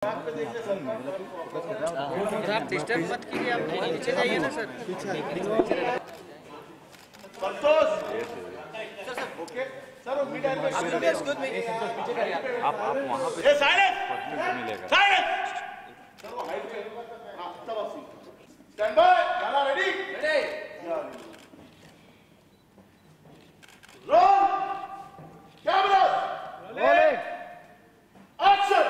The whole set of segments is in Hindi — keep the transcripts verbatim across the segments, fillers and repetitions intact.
आप डिस्टर्ब मत कीजिए, आप नीचे जाइए ना सर। संतोष ओके सर, आप आप वहाँ पे मिलेगा। स्टैंड बाय, गाना ready roll camera rolling action.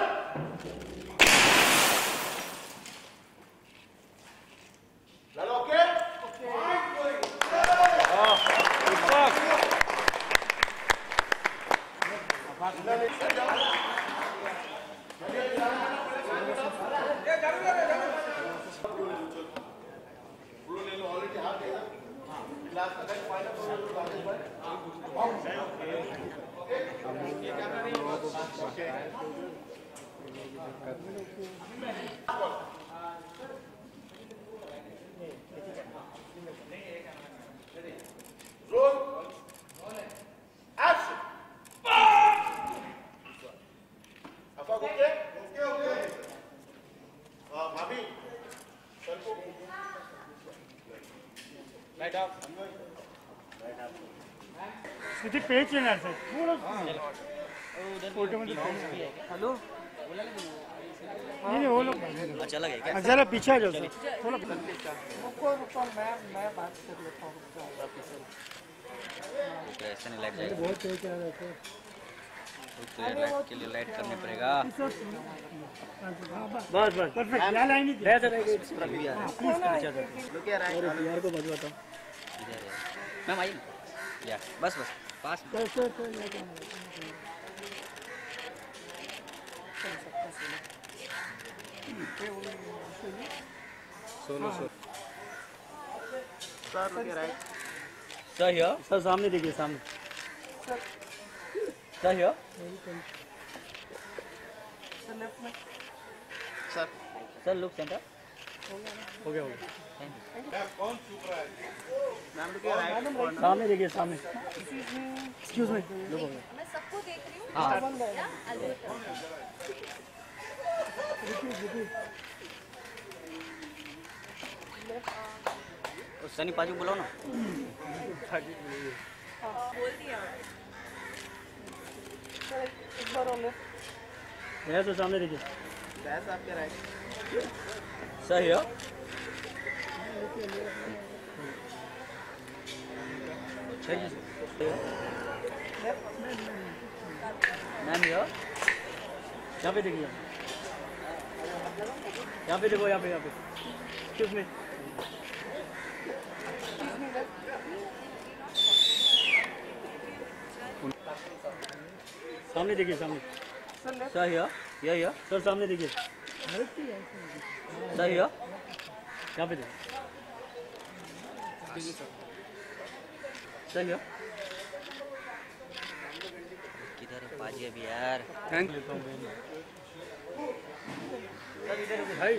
चलो okay roll action. Afaq okay okay okay भाभी सर को राइट आप मुझे पेज लेना है सर थोड़ा फोटो में हेलो नहीं नहीं वो लोग चला गया क्या? जरा पीछे आ जाओ सर थोड़ा रुको रुको, मैं मैं बात कर लेता हूँ। ऐसे नहीं लाइट जाएगा, बहुत तेज आ रहा है तो लाइट के लिए लाइट करनी पड़ेगा। बस बस परफेक्ट क्या लाइन ही है सर प्लीज क्या रहा है यार को बच बताओ मैम आइए या बस बस पास sir sir sir solo so sir क्या राइट सर हियर सर सामने देखिए सामने sir here sir sir look center हो गया हो गया कौन चुप रहा है? मैम लोग क्या राइट सामने देखिए सामने एक्सक्यूज मी लुक हो गया मैं सबको देख रही हूँ। हाँ सनी पाजू बुलाओ ना। बोल दिया। एक बार और ले तो सामने देखिए बैस आपके right sir here ma'am here यहाँ पे देखिए यहाँ पे देखो यहाँ पे यहाँ पे एक्सक्यूज मी सामने देखिए सामने sir here here here sir सामने देखिए सर हियर यहाँ पे देखिए सर हियर किधर है पाजी अभी यार? थैंक यू भाई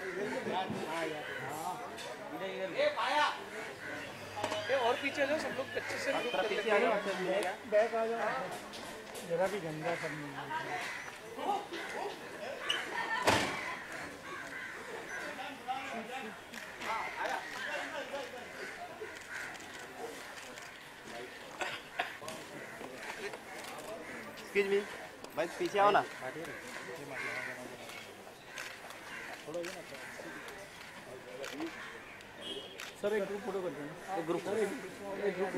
और पीछे जाओ सब लोग अच्छे से पीछे आ जाओ बैक आ जाओ जरा भी गंदा सब नहीं एक्सक्यूज मी भाई पीछे आओ ना सर एक ग्रुप फोटो करते हैं एक ग्रुप एक ग्रुप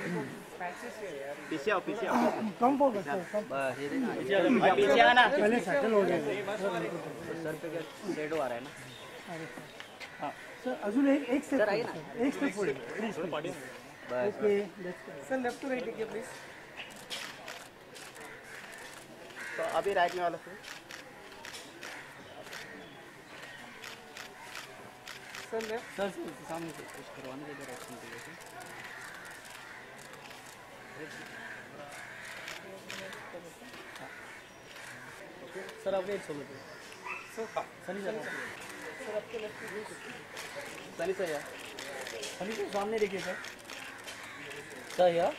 पीछे आओ पीछे आओ कम फोकस सर बस ये देखना पीछे आ जाओ पीछे आना पहले सेटल हो गया सर पे क्या शेडो आ रहा है ना? हां सर अजून एक एक स्टेप आइए ना। एक स्टेप पुढे प्लीज बस okay sir left to right देखिए प्लीज तो अभी राइट में वाला सर सर लेफ्ट सर सामने से कुछ करवाने के डायरेक्शन के लिए सर आपने एक solo sir Sunny sir sir आपके लेफ्ट सनी सर यार सनी सर सामने देखिए sir sir here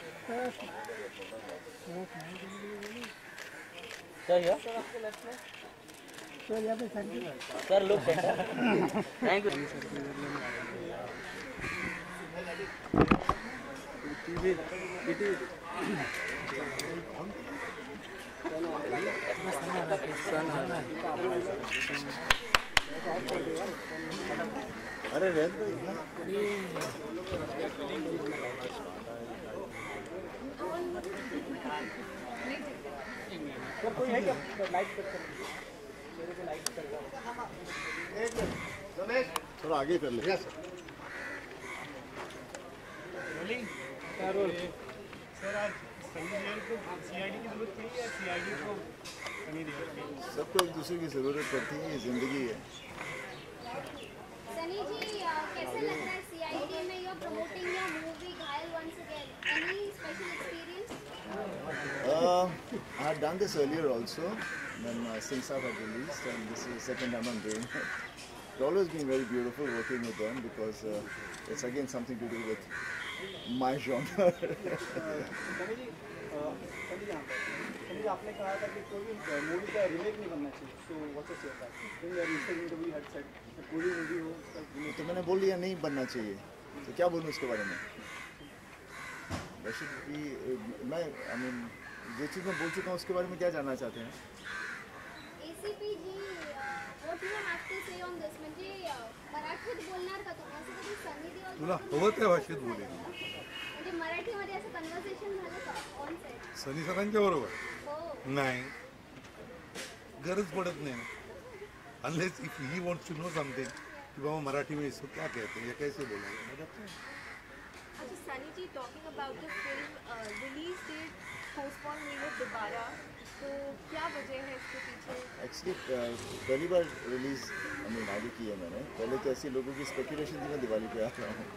sir here sir आपके लेफ्ट में सर लोग थैंक यू अरे रेड सर कोई है क्या लाइट कट कर थोड़ा आगे कर ले सर आज सनी देओल को सीआईडी की जरूरत पड़ी या सीआईडी को सनी देओल की? सबको एक दूसरे की जरूरत पड़ती है, ये जिंदगी है। सनी जी uh, कैसे लग रहा है सीआईडी में you are promoting your movie Ghayal once again any special experience Uh, I had done this earlier also when uh, Sing Saab had released, and this is the second time I'm doing it. It's always been very beautiful working with them because uh, it's again something to do with my genre. Sunny ji Sunny ji Sunny ji आपने कहा था कि कोई भी मूवी का रीमेक नहीं बनना चाहिए so what's your thought in the recent interview had said कोई भी मूवी हो उसका remake तो मैंने बोल दिया नहीं बनना चाहिए, तो क्या बोलूँ इसके बारे में? That should be, uh, मैं I mean, जो चीज़ मैं बोल चुका हूँ उसके बारे में क्या जानना चाहते हैं? ACP ji what you have to say on this म्हणजे मराठीत बोलणार का तुम्ही असं कधी सनी देओल तुला हवं त्या भाषेत बोलेल. म्हणजे मराठीमध्ये असं कन्व्हर्सेशन झालं का ऑन सेट सनी सरांच्या बरोबर हो नाही, गरज पडत नाही ना. Unless if he wants to know something कि बाबा मराठी में इसको क्या कहते हैं या कैसे बोलेंगे. अच्छा Sunny ji talking about the film release date postpone हुई है दोबारा, तो क्या वजह है इसके पीछे? एक्चुअली पहली बार रिलीज आई मीन आगे की है मैंने. पहले तो ऐसे लोगों की स्पेकुलेशन थी मैं दिवाली पे आ रहा हूँ.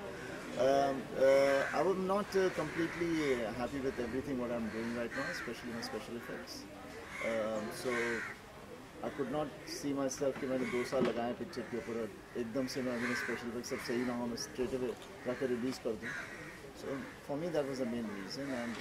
I am not completely happy with everything what I'm doing right now, especially my special effects. Um, so I could not see myself कि मैंने दो साल लगाए पिक्चर के ऊपर और एकदम से मैं अभी स्पेशल इफेक्ट्स सब सही ना हो मैं स्ट्रेट अवे जाकर रिलीज कर दूँ. So for me that was the main reason, and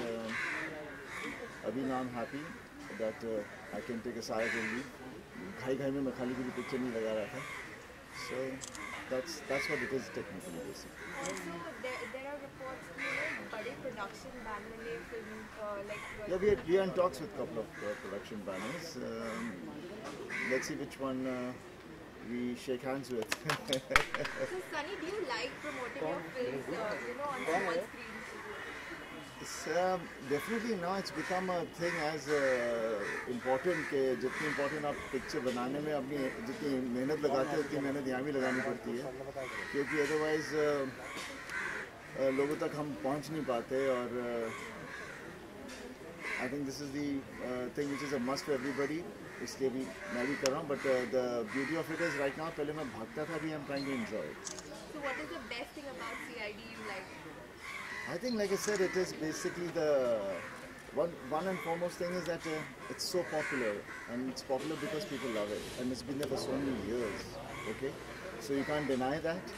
uh, अभी now I'm happy that uh, I can take a sigh of relief. घाई घाई में मैं खाली की भी पिक्चर नहीं लगा रहा था. So that's that's what it is technically basically. Also there, there are reports कि you know बड़े production banner ने फिल्म uh, like Yeah, we are, we are in talks with a couple of uh, production banners. Um, let's see which one uh, we shake hands with. So Sunny, do you like promoting your films uh, you know on small screens? It's, um, definitely now it's become a thing as uh, important कि जितनी important आप picture बनाने में अपनी जितनी मेहनत लगाते हो उतनी मेहनत यहाँ भी लगानी पड़ती है, क्योंकि otherwise uh, uh, लोगों तक हम पहुँच नहीं पाते. और uh, I think this is the uh, thing which is a must for everybody. इसलिए भी मैं भी कर रहा हूँ, but uh, the beauty of it is right now पहले मैं भागता था, अभी I'm trying to enjoy it. So what is the best thing about C I D you like? I think, like I said, it is basically the one one and foremost thing is that uh, it's so popular, and it's popular because people love it, and it's been there for so many years. Okay, so you can't deny that.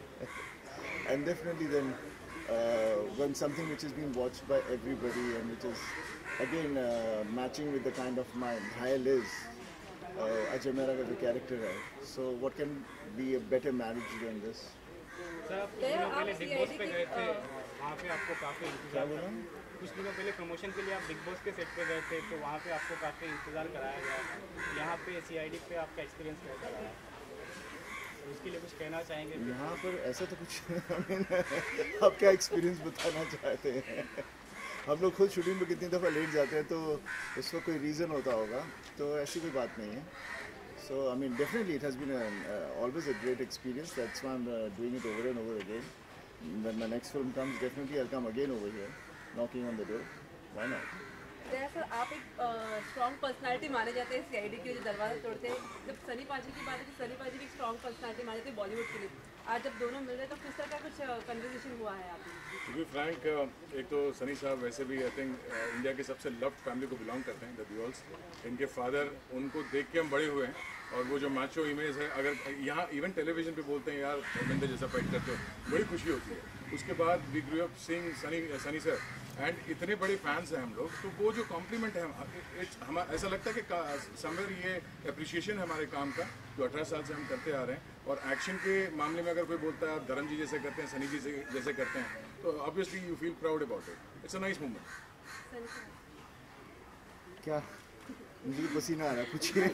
And definitely then uh, when something which is being watched by everybody and which is again uh, matching with the kind of my Ghayal is uh, Ajay Mehra का जो character है, so what can be a better marriage than this? Sir आप कुछ There दिनों are पहले big C I D boss पे की, गए थे, uh, वहाँ पे आपको काफ़ी क्या इंतजार बोला? कुछ दिनों पहले प्रमोशन के लिए आप बिग बॉस के सेट पे गए थे, तो वहाँ पे आपको काफ़ी इंतजार कराया गया. यहाँ पे सीआईडी पे आपका एक्सपीरियंस कैसा रहा? तो उसके लिए कुछ कहना चाहेंगे? यहाँ पर ऐसा तो कुछ I mean, आप क्या एक्सपीरियंस बताना चाहते हैं? हम लोग खुद शूटिंग में कितनी दफ़ा लेट जाते हैं, तो उसका कोई रीज़न होता होगा, तो ऐसी कोई बात नहीं है. So I mean definitely it has been a, uh, always a great experience. That's why I'm uh, doing it over and over again. When my next film comes, definitely I'll come again over here, knocking on the door. Why not? दरअसल आप एक स्ट्रॉन्ग पर्सनालिटी माने जाते हैं सीआईडी के लिए, जो दरवाजा तोड़ते हैं. जब सनी पाजी की बात है तो सनी पाजी भी एक स्ट्रॉन्ग पर्सनालिटी माने जाते हैं बॉलीवुड के लिए. आज जब दोनों मिल रहे हैं तो किस तरह का कुछ कन्वर्सेशन हुआ है आप? टू बी फ्रैंक, एक तो सनी साहब वैसे भी आई थिंक इंडिया के सबसे लव्ड फैमिली को बिलोंग करते हैं, द देओल्स. इनके फादर, उनको देख के हम बड़े हुए हैं, और वो जो माचो इमेज है, अगर यहाँ इवन टेलीविजन पे बोलते हैं यार धर्मेंद्र जैसा फाइट करते हो, बड़ी खुशी होती है. उसके बाद we grew up seeing Sunny Sunny sir, and इतने बड़े फैंस हैं हम लोग, तो वो जो कॉम्प्लीमेंट है हम ऐसा लगता है कि समवेयर ये अप्रिशिएशन है हमारे काम का जो अठारह साल से हम करते आ रहे हैं। और एक्शन के मामले में अगर कोई बोलता है आप धर्म जी जैसे करते हैं, सनी जी से जैसे करते हैं, तो obviously you feel proud about it. It's a nice movement. क्या मुझे पसीना आ रहा है, पूछिए।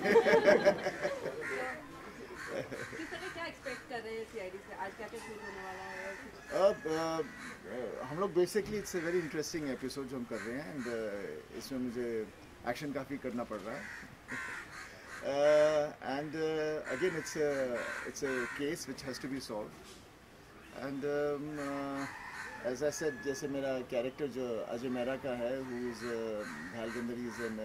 किस तरह क्या एक्सपेक्ट कर रहे हैं सीआईडी से? आज क्या क्या शूट होने वाला है? अब uh, हम लोग basically it's a very interesting episode जो हम कर रहे हैं, एंड uh, इसमें मुझे एक्शन काफ़ी करना पड़ रहा है। And again it's it's a case which has to be solve. And as I said, जैसे मेरा कैरेक्टर जो अजय मेहरा का है, हु इज़ भालगंदर, is an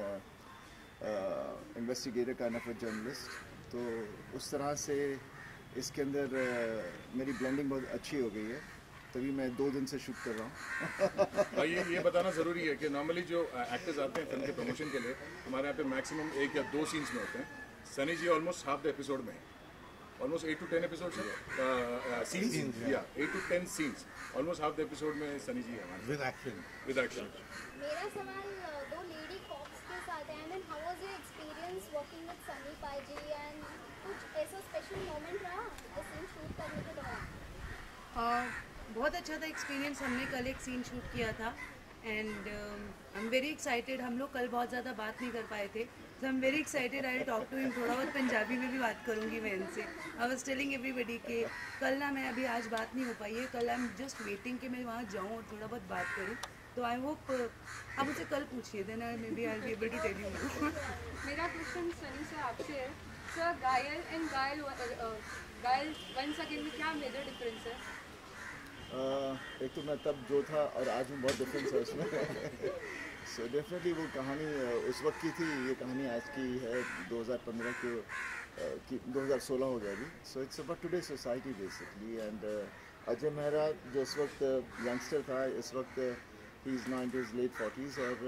investigator kind of a journalist, तो उस तरह से इसके अंदर uh, मेरी ब्लेंडिंग बहुत अच्छी हो गई है, तभी मैं दो दिन से शूट कर रहा हूँ। ये ये बताना ज़रूरी है कि नॉर्मली जो एक्टर्स आते हैं फिल्म के प्रमोशन के लिए, हमारे यहाँ पे मैक्सिमम एक या दो सीन्स में होते हैं। Sunny ji almost half the episode में है, almost eight to ten episode scenes, या eight to ten scenes, almost half the episode में सनी जी है हमारे विद एक्शन विद एक्शन। मेरा सवाल दो लेडी कॉप्स के साथ है। I mean how was your experience working with Sunny paaji, and कुछ ऐसा स्पेशल मोमेंट रहा ये सीन शूट करने के दौरान? बहुत अच्छा था एक्सपीरियंस। हमने कल एक सीन शूट किया था and I am very excited. हम लोग कल बहुत ज़्यादा बात नहीं कर पाए थे, so I am very excited. I talk to him, थोड़ा बहुत पंजाबी में भी बात करूँगी मैं इनसे। आई वाज टेलिंग एवरीबडी के कल ना मैं अभी आज बात नहीं हो पाई है, कल आई एम जस्ट वेटिंग कि मैं वहाँ जाऊँ और थोड़ा बहुत बात करूँ। तो आई होप आप मुझे कल पूछिए, then I may be I be able to tell you. मेरा क्वेश्चन सनी से आपसे है, सर घायल एंड घायल घायल वंस अगेन में क्या मेजर डिफरेंस है? Uh, एक तो मैं तब जो था और आज में बहुत डिफरेंस है उसमें। सो डेफिनेटली वो कहानी uh, उस वक्त की थी, ये कहानी आज की है दो हज़ार पंद्रह के uh, की दो हज़ार सोलह हो गया अभी। So it's about today society basically. And Ajay Mehra जो इस वक्त यंगस्टर था, इस वक्त ही is now in his late forties, और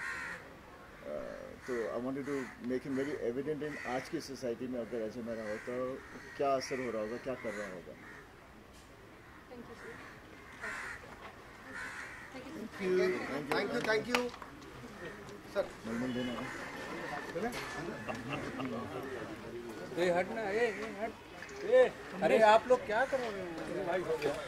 uh, तो I wanted to make him very evident in आज की सोसाइटी में अगर अजय मेहरा होता क्या असर हो रहा होगा, क्या कर रहा होगा। Thank you thank you sir. मलमल देना है। ए हटना, ए ए हट, ए अरे आप लोग क्या कर रहे हो भाई? हो गया।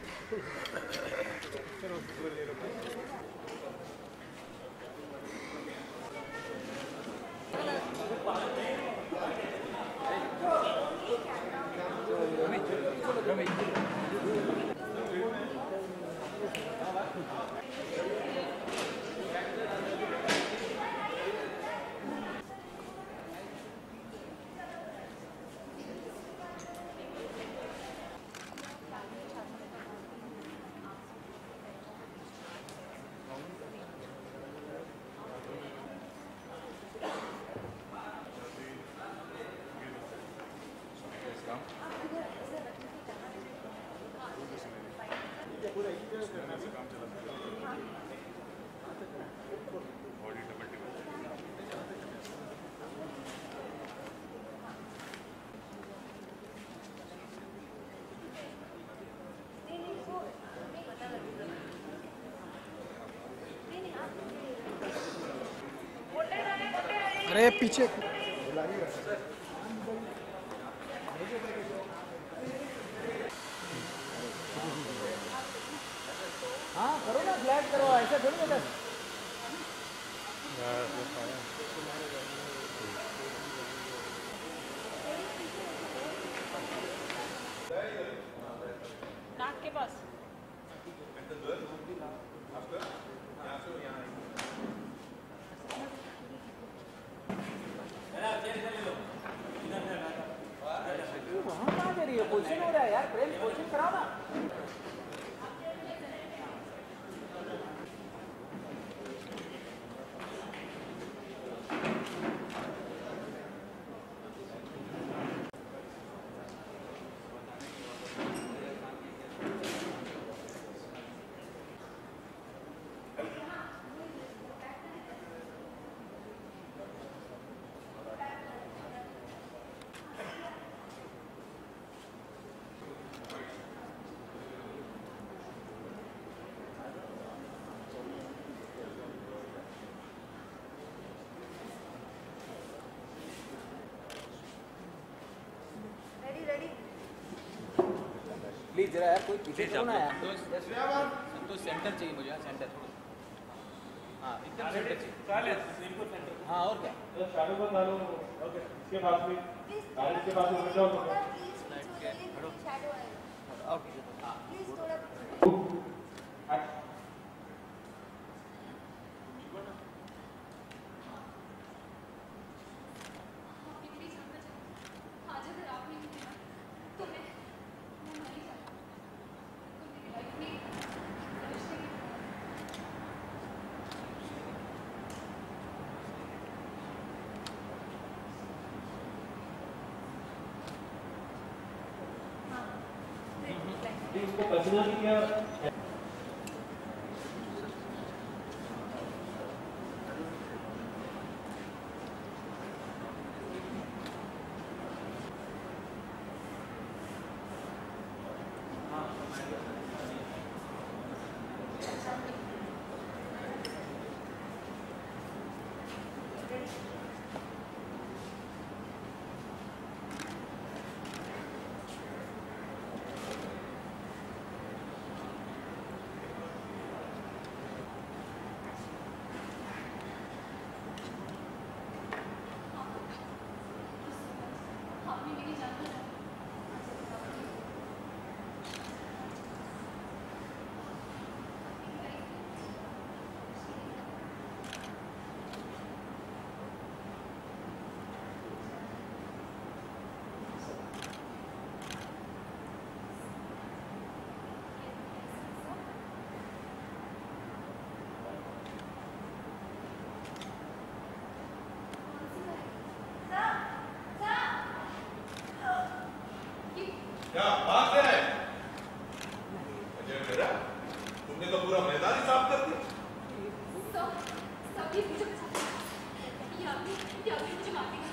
अरे पीछे हाँ करो ना, फ्लैट करो, ऐसे थोड़ी होता है। नाक के पास वहाँ कहाँ जा रही है? पोजिशन हो रहा है यार, प्रेम पोजिशन कराओ ना। प्लीज जरा यार कोई पीछे प्लीज करो ना यार। संतोष सेंटर चाहिए मुझे, हाँ सेंटर थोड़ा, हाँ एकदम सेंटर चाहिए। बिल्कुल सेंटर। हाँ और क्या। शाडो को डालो। ओके, इसके पास भी आगे के पास में जाओ। ओके हाँ इसको पर्सनली क्या क्या बात है अजय मेरा, तुमने तो पूरा मैदान ही साफ कर दिया। सर, सभी मुझे बचा लिया। ये अभी, ये अभी मुझे मार देंगे।